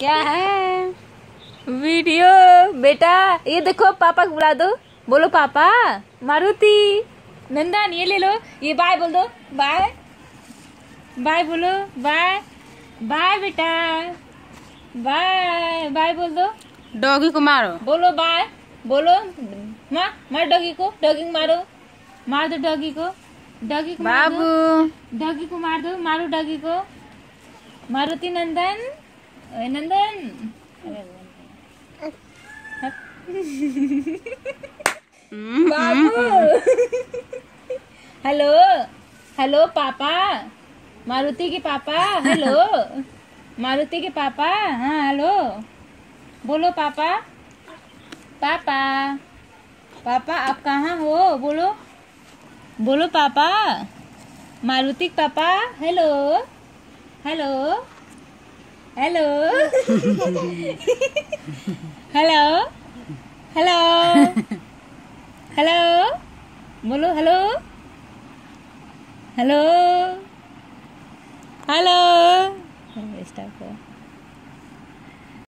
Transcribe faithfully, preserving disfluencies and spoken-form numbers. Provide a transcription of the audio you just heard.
क्या है? वीडियो। बेटा ये देखो, पापा को बुला दो, बोलो पापा। मारुति, नंदन ये ले लो, ये बाय बोल दो, बाय बाय बोलो, बाय बाय बेटा, बाय बाय बोल दो। डॉगी को मारो, बोलो बाय, बोलो मार मार डॉगी को, डॉगी को मारो, मार दो डॉगी को, डॉगी को मार दो, बाबू डॉगी को मार दो, मारो डॉगी को। मारुति नंदन, ओए नंदन। बाबू। हेलो हेलो पापा, मारुति के पापा। हेलो मारुति के पापा। हाँ हेलो, बोलो पापा, पापा पापा आप कहाँ हो, बोलो बोलो पापा, मारुति के पापा। Hello hello hello hello hello hello, बोलो हेलो हेलो हेलो। स्टार्ट करो।